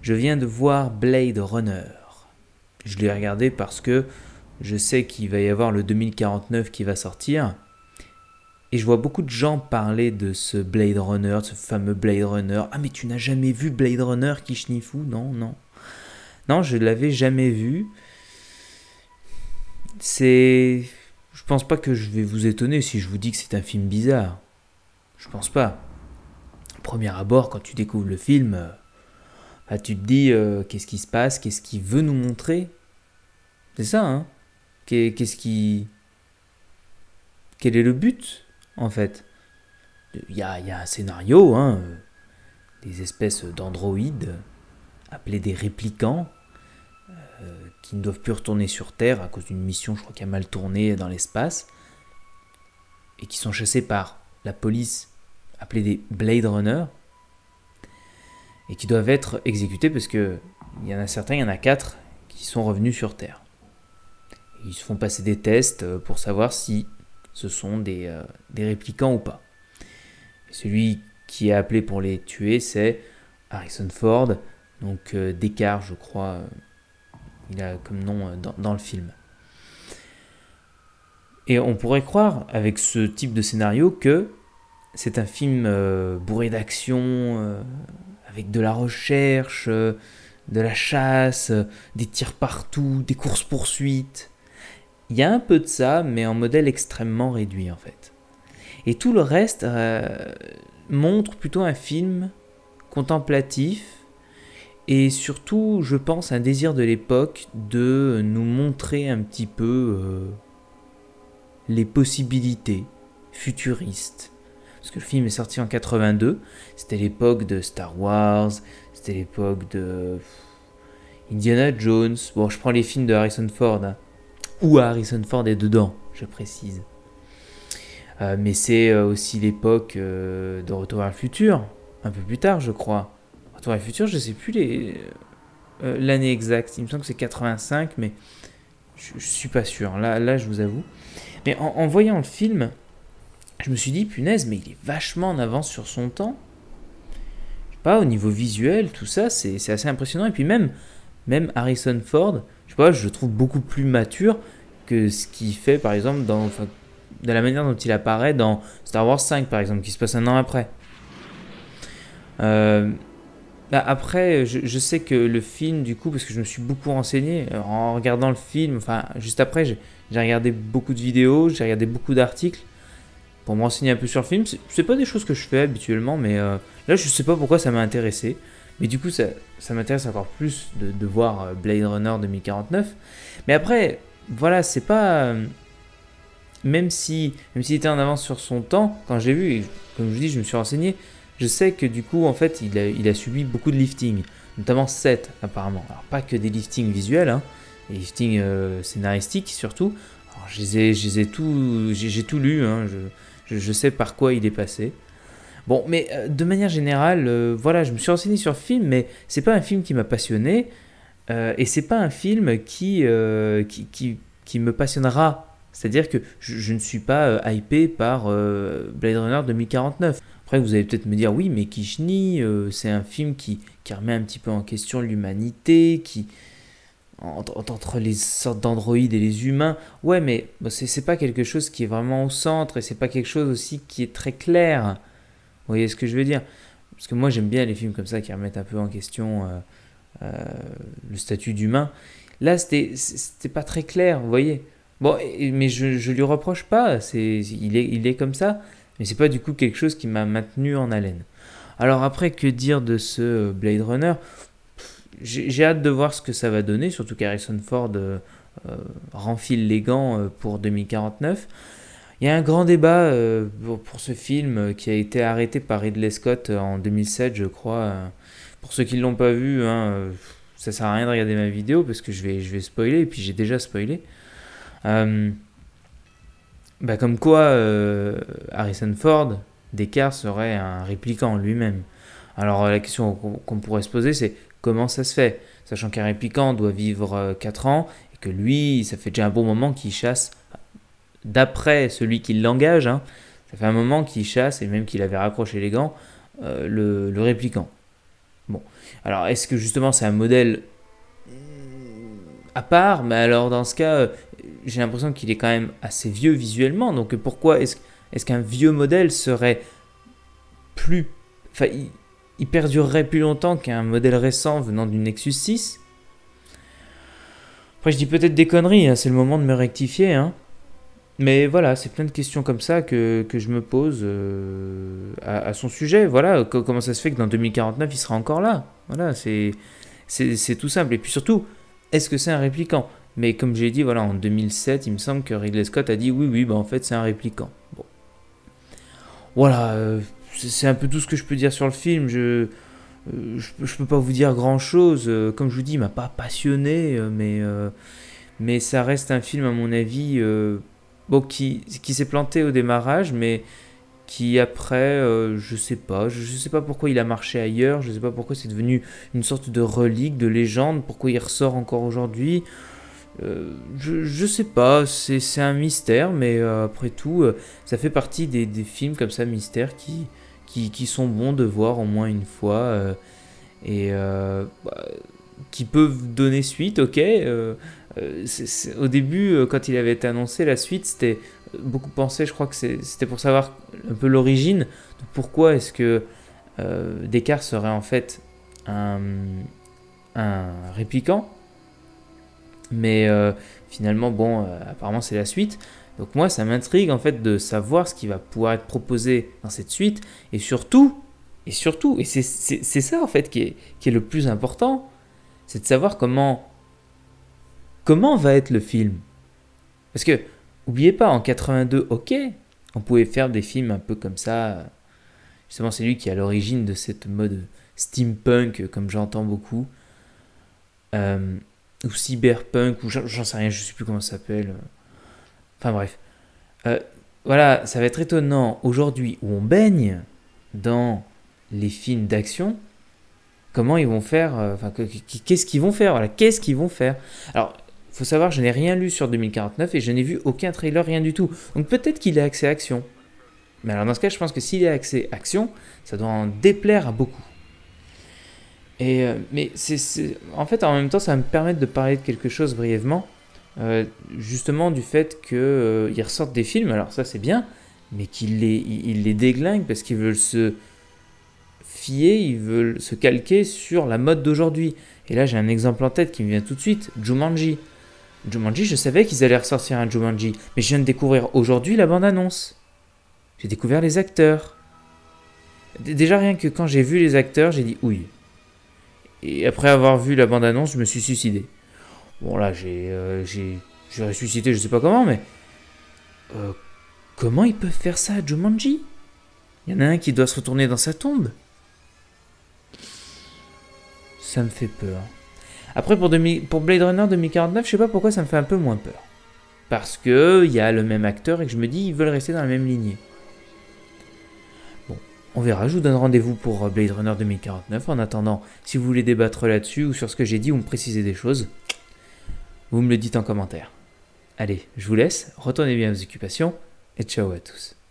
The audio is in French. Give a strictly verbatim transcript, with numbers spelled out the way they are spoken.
Je viens de voir Blade Runner. Je l'ai regardé parce que je sais qu'il va y avoir le deux mille quarante-neuf qui va sortir. Et je vois beaucoup de gens parler de ce Blade Runner, de ce fameux Blade Runner. Ah mais tu n'as jamais vu Blade Runner, Kishnifou? Non, non. Non, je ne l'avais jamais vu. C'est... Je pense pas que je vais vous étonner si je vous dis que c'est un film bizarre. Je pense pas. Premier abord, quand tu découvres le film, euh, bah, tu te dis euh, qu'est-ce qui se passe, qu'est-ce qu'il veut nous montrer. C'est ça, hein. Qu'est-ce qui... Quel est le but, en fait? Il y a, il y a un scénario, hein, euh, des espèces d'androïdes appelés des réplicants euh, qui ne doivent plus retourner sur Terre à cause d'une mission, je crois, qui a mal tourné dans l'espace et qui sont chassés par la police appelée des Blade Runner et qui doivent être exécutés parce que il y en a certains, il y en a quatre qui sont revenus sur Terre. Ils se font passer des tests pour savoir si ce sont des, euh, des réplicants ou pas. Et celui qui est appelé pour les tuer, c'est Harrison Ford, donc euh, Descartes, je crois, euh, il a comme nom euh, dans, dans le film. Et on pourrait croire, avec ce type de scénario, que c'est un film euh, bourré d'action, euh, avec de la recherche, euh, de la chasse, euh, des tirs partout, des courses-poursuites. Il y a un peu de ça, mais en modèle extrêmement réduit en fait. Et tout le reste euh, montre plutôt un film contemplatif et surtout, je pense, un désir de l'époque de nous montrer un petit peu euh, les possibilités futuristes. Parce que le film est sorti en quatre-vingt-deux, c'était l'époque de Star Wars, c'était l'époque de Indiana Jones. Bon, je prends les films de Harrison Ford, hein. Où Harrison Ford est dedans, je précise. Euh, mais c'est euh, aussi l'époque euh, de Retour vers le futur, un peu plus tard, je crois. Retour vers le futur, je ne sais plus les, euh, l'année exacte. Il me semble que c'est quatre-vingt-cinq, mais je ne suis pas sûr. Là, là, je vous avoue. Mais en, en voyant le film, je me suis dit, punaise, mais il est vachement en avance sur son temps. Je sais pas, au niveau visuel, tout ça, c'est, c'est assez impressionnant. Et puis même, même Harrison Ford, je sais pas, je le trouve beaucoup plus mature que ce qu'il fait, par exemple, dans, enfin, de la manière dont il apparaît dans Star Wars cinq, par exemple, qui se passe un an après. Euh, bah après, je, je sais que le film, du coup, parce que je me suis beaucoup renseigné, en regardant le film, enfin, juste après, j'ai, j'ai regardé beaucoup de vidéos, j'ai regardé beaucoup d'articles pour me renseigner un peu sur le film. C'est, c'est pas des choses que je fais habituellement, mais euh, là, je sais pas pourquoi ça m'a intéressé. Mais du coup, ça, ça m'intéresse encore plus de, de voir Blade Runner deux mille quarante-neuf. Mais après, voilà, c'est pas... Euh, même si même s'il était en avance sur son temps, quand j'ai vu, et comme je vous dis, je me suis renseigné, je sais que du coup, en fait, il a, il a subi beaucoup de lifting, notamment sept apparemment. Alors, pas que des liftings visuels, hein, des liftings euh, scénaristiques surtout. Alors, je les ai, je les ai tout, j'ai, j'ai tout lu, hein, je, je, je sais par quoi il est passé. Bon, mais euh, de manière générale, euh, voilà, je me suis renseigné sur le film, mais c'est pas un film qui m'a passionné, euh, et c'est pas un film qui, euh, qui, qui, qui me passionnera. C'est-à-dire que je, je ne suis pas euh, hypé par euh, Blade Runner deux mille quarante-neuf. Après, vous allez peut-être me dire, oui, mais Kishni, euh, c'est un film qui, qui remet un petit peu en question l'humanité, qui entre, entre les sortes d'androïdes et les humains. Ouais, mais bon, c'est, c'est pas quelque chose qui est vraiment au centre, et c'est pas quelque chose aussi qui est très clair. Vous voyez ce que je veux dire? Parce que moi, j'aime bien les films comme ça qui remettent un peu en question euh, euh, le statut d'humain. Là, c'était, c'était pas très clair, vous voyez. Bon, mais je, je lui reproche pas, c'est, il, est, il est comme ça, mais c'est pas du coup quelque chose qui m'a maintenu en haleine. Alors après, que dire de ce Blade Runner? J'ai, j'ai hâte de voir ce que ça va donner, surtout qu'Harrison Ford euh, euh, renfile les gants euh, pour deux mille quarante-neuf. Il y a un grand débat euh, pour, pour ce film euh, qui a été arrêté par Ridley Scott euh, en deux mille sept, je crois. Euh, pour ceux qui ne l'ont pas vu, hein, euh, ça sert à rien de regarder ma vidéo parce que je vais, je vais spoiler, et puis j'ai déjà spoilé. Euh, bah comme quoi euh, Harrison Ford, Descartes, serait un répliquant lui-même. Alors la question qu'on, qu'on pourrait se poser, c'est comment ça se fait, sachant qu'un répliquant doit vivre euh, quatre ans et que lui, ça fait déjà un bon moment qu'il chasse, d'après celui qui l'engage, hein, ça fait un moment qu'il chasse et même qu'il avait raccroché les gants, euh, le, le répliquant. Bon, alors est-ce que justement c'est un modèle à part? Mais alors dans ce cas, euh, j'ai l'impression qu'il est quand même assez vieux visuellement. Donc pourquoi est-ce est-ce qu'un vieux modèle serait plus... Enfin, il, il perdurerait plus longtemps qu'un modèle récent venant du Nexus six? Après, je dis peut-être des conneries, hein, c'est le moment de me rectifier. Hein. Mais voilà, c'est plein de questions comme ça que, que je me pose euh, à, à son sujet. Voilà, co- comment ça se fait que dans deux mille quarante-neuf, il sera encore là? Voilà, c'est c'est c'est tout simple. Et puis surtout, est-ce que c'est un répliquant? Mais comme j'ai dit, voilà, en deux mille sept, il me semble que Ridley Scott a dit oui, oui, bah en fait, c'est un répliquant. Bon. Voilà, euh, c'est c'est un peu tout ce que je peux dire sur le film. Je, euh, je, je peux pas vous dire grand-chose. Euh, comme je vous dis, il m'a pas passionné, euh, mais, euh, mais ça reste un film, à mon avis, euh, bon, qui, qui s'est planté au démarrage, mais qui après, euh, je sais pas, je, je sais pas pourquoi il a marché ailleurs, je sais pas pourquoi c'est devenu une sorte de relique, de légende, pourquoi il ressort encore aujourd'hui. Euh, je, je sais pas, c'est c'est un mystère, mais euh, après tout, euh, ça fait partie des, des films comme ça, mystères, qui, qui, qui sont bons de voir au moins une fois, euh, et euh, bah, qui peuvent donner suite, ok. euh, euh, c'est- c'est- au début, euh, quand il avait été annoncé, la suite, c'était beaucoup pensé, je crois que c'est- c'était pour savoir un peu l'origine, de pourquoi est-ce que euh, Descartes serait en fait un, un répliquant. Mais euh, finalement, bon, euh, apparemment c'est la suite. Donc moi, ça m'intrigue en fait de savoir ce qui va pouvoir être proposé dans cette suite. Et surtout, et surtout, et c'est c'est- c'est ça en fait qui est, qui est le plus important, c'est de savoir comment, comment va être le film. Parce que, oubliez pas, en quatre-vingt-deux, ok, on pouvait faire des films un peu comme ça. Justement, c'est lui qui est à l'origine de cette mode steampunk, comme j'entends beaucoup. Euh, ou cyberpunk, ou j'en j'en sais rien, je sais plus comment ça s'appelle. Enfin bref. Euh, voilà, ça va être étonnant aujourd'hui où on baigne dans les films d'action, comment ils vont faire, euh, enfin que- que- qu'est-ce qu'ils vont faire, voilà, qu'est-ce qu'ils vont faire. Alors, il faut savoir, je n'ai rien lu sur deux mille quarante-neuf et je n'ai vu aucun trailer, rien du tout. Donc peut-être qu'il est axé action. Mais alors dans ce cas, je pense que s'il est axé action, ça doit en déplaire à beaucoup. Et, euh, mais c'est, c'est- en fait, en même temps, ça va me permettre de parler de quelque chose brièvement, euh, justement du fait qu'ils ressortent des films, alors ça c'est bien, mais qu'ils les, ils ils les déglinguent parce qu'ils veulent se fier, ils veulent se calquer sur la mode d'aujourd'hui. Et là, j'ai un exemple en tête qui me vient tout de suite, Jumanji. Jumanji, je savais qu'ils allaient ressortir un Jumanji, mais je viens de découvrir aujourd'hui la bande-annonce. J'ai découvert les acteurs. D- Déjà, rien que quand j'ai vu les acteurs, j'ai dit ouille. Et après avoir vu la bande-annonce, je me suis suicidé. Bon, là, j'ai euh, j'ai j'ai ressuscité, je sais pas comment, mais euh, comment ils peuvent faire ça à Jumanji? Il y en a un qui doit se retourner dans sa tombe. Ça me fait peur. Après, pour, demi- pour Blade Runner deux mille quarante-neuf, je sais pas pourquoi ça me fait un peu moins peur. Parce que il y a le même acteur et que je me dis, ils veulent rester dans la même lignée. Bon, on verra, je vous donne rendez-vous pour euh, Blade Runner deux mille quarante-neuf. En attendant, si vous voulez débattre là-dessus ou sur ce que j'ai dit ou me préciser des choses, vous me le dites en commentaire. Allez, je vous laisse, retournez bien à vos occupations et ciao à tous.